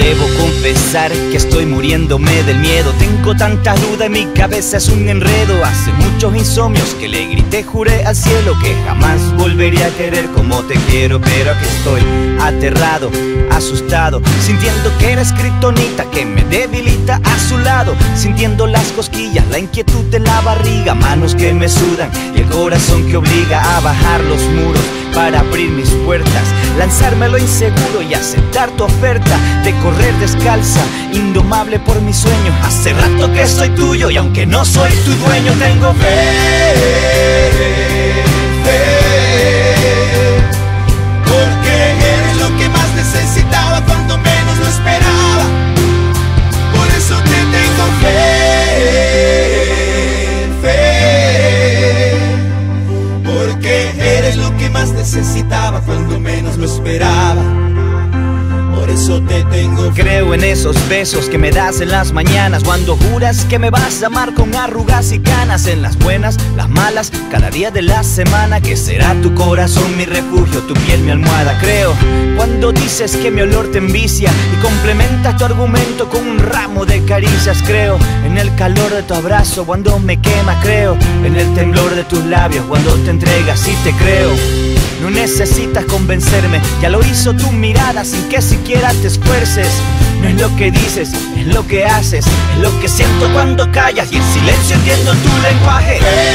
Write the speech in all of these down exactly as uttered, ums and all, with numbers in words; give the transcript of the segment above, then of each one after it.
Debo confesar que estoy muriéndome del miedo. Tengo tanta duda en mi cabeza, es un enredo. Hace muchos insomnios que le grité, juré al cielo que jamás volvería a querer como te quiero. Pero aquí estoy, aterrado, asustado, sintiendo que eres kriptonita que me debilita a su lado. Sintiendo las cosquillas, la inquietud de la barriga, manos que me sudan y el corazón que obliga a bajar los muros para abrir mis puertas, lanzarme a lo inseguro y aceptar tu oferta de correr descalza, indomable por mis sueños. Hace rato que soy tuyo y aunque no soy tu dueño, tengo fe, fe, porque eres lo que más necesitaba cuando menos lo esperaba. Por eso te tengo fe, fe, porque eres lo que más necesitaba cuando menos lo esperaba. Por eso te tengo. Creo en esos besos que me das en las mañanas, cuando juras que me vas a amar con arrugas y canas. En las buenas, las malas, cada día de la semana, que será tu corazón mi refugio, tu piel mi almohada. Creo cuando dices que mi olor te envicia y complementas tu argumento con un ramo de caricias. Creo en el calor de tu abrazo cuando me quema. Creo en el temblor de tus labios cuando te entregas y te creo. No necesitas convencerme, ya lo hizo tu mirada sin que siquiera te esfuerces. No es lo que dices, es lo que haces, es lo que siento cuando callas y en silencio entiendo tu lenguaje.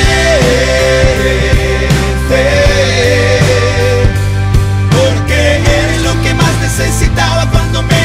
Fe, fe, porque eres lo que más necesitaba cuando me